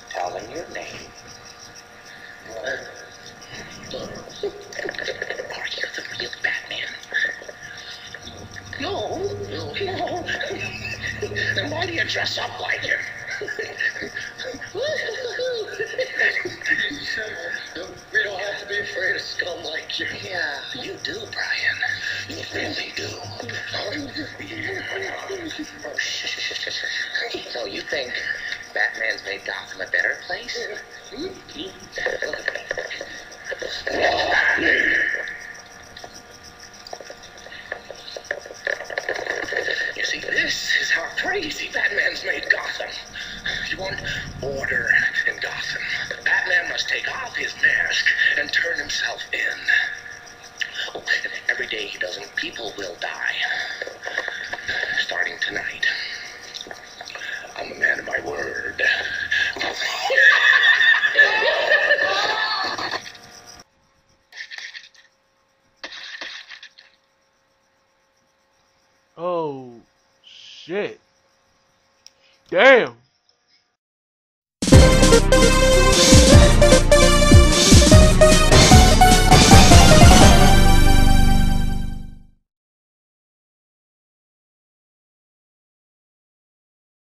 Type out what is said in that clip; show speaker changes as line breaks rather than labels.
Tell them your name. Are you the real Batman? No, no. Then why do you dress up like him? We don't have to be afraid of scum like you. Yeah, you do, Brian. You really do. Oh, so you think Batman's made Gotham a better place? You see, this is how crazy Batman's made Gotham. You want order in Gotham. Batman must take off his mask and turn himself in. Oh, every day he doesn't, people will die. Starting tonight. I'm a man of my word.
Oh shit. Damn.